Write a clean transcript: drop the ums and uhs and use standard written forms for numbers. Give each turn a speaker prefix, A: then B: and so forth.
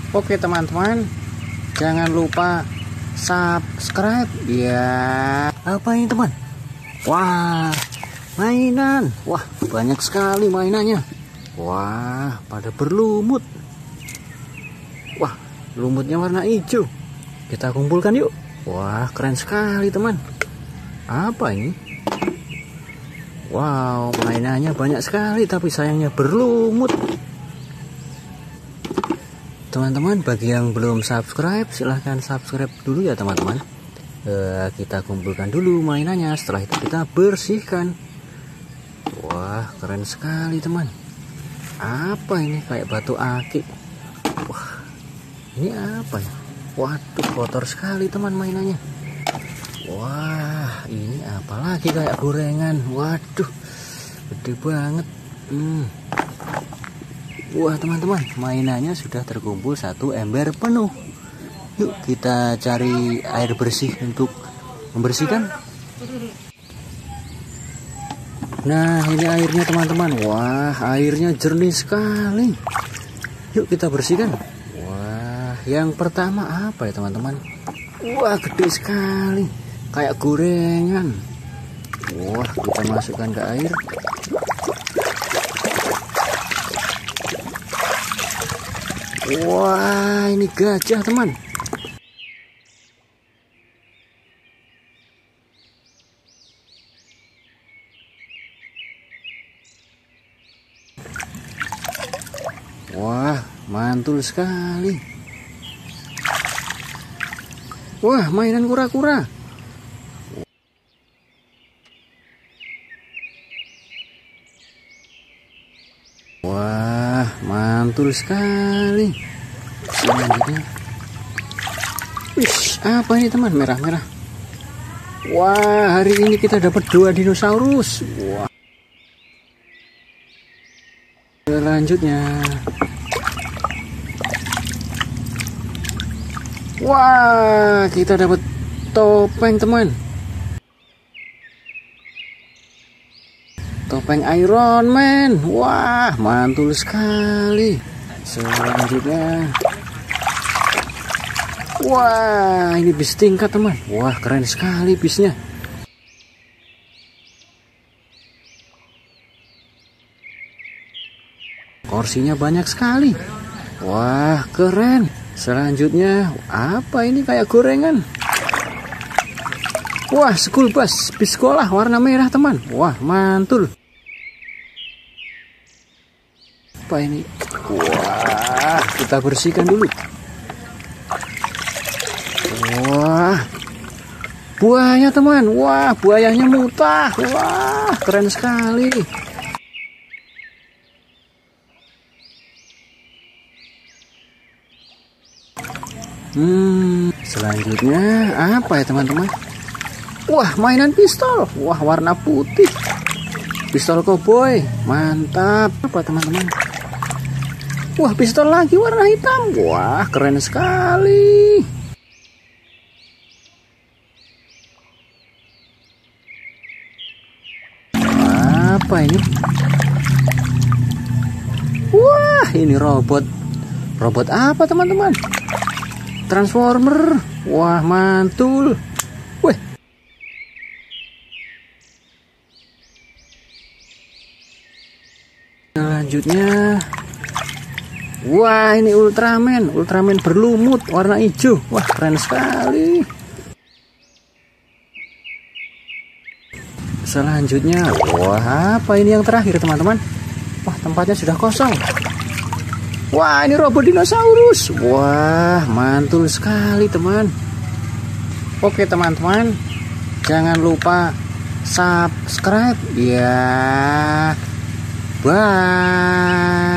A: Oke teman-teman, jangan lupa subscribe ya. Apa ini teman? Wah, mainan. Wah, banyak sekali mainannya. Wah, pada berlumut. Wah, lumutnya warna hijau. Kita kumpulkan yuk. Wah, keren sekali teman. Apa ini? Wow, mainannya banyak sekali, tapi sayangnya berlumut. Teman-teman, bagi yang belum subscribe, silahkan subscribe dulu ya teman-teman. Kita kumpulkan dulu mainannya, setelah itu kita bersihkan. Wah, keren sekali teman. Apa ini? Kayak batu akik. Wah, ini apa ya? Waduh, kotor sekali teman mainannya. Wah, ini apalagi kayak gorengan. Waduh, gede banget. Wah teman-teman, mainannya sudah terkumpul satu ember penuh. Yuk kita cari air bersih untuk membersihkan. Nah, ini airnya teman-teman. Wah, airnya jernih sekali. Yuk kita bersihkan. Wah, yang pertama apa ya teman-teman? Wah, gede sekali, kayak gorengan. Wah, kita masukkan ke air. Wah, ini gajah teman. Wah, mantul sekali. Wah, mainan kura-kura. Wah, mantul sekali. Selanjutnya, apa ini teman? Merah-merah. Wah, hari ini kita dapat 2 dinosaurus. Wah. Selanjutnya, wah, kita dapat topeng teman. Topeng Iron Man. Wah, mantul sekali. Selanjutnya, wah, ini bis tingkat teman. Wah, keren sekali bisnya. Kursinya banyak sekali. Wah, keren. Selanjutnya, apa ini? Kayak gorengan. Wah, school bus, bis sekolah warna merah teman. Wah, mantul. Apa ini? Wah, kita bersihkan dulu. Wah, buaya teman. Wah, buayanya mutah. Wah, keren sekali. Selanjutnya apa ya teman-teman? Wah, mainan pistol. Wah, warna putih. Pistol koboi. Mantap. Apa teman-teman? Wah, pistol lagi warna hitam. Wah, keren sekali. Apa ini? Wah, ini robot. Robot apa teman-teman? Transformer. Wah, mantul. Wih. Selanjutnya, wah, ini Ultraman. Ultraman berlumut warna hijau. Wah, keren sekali. Selanjutnya, wah, apa ini yang terakhir teman-teman? Wah, tempatnya sudah kosong. Wah, ini robot dinosaurus. Wah, mantul sekali teman. Oke teman-teman, jangan lupa subscribe ya. Bye.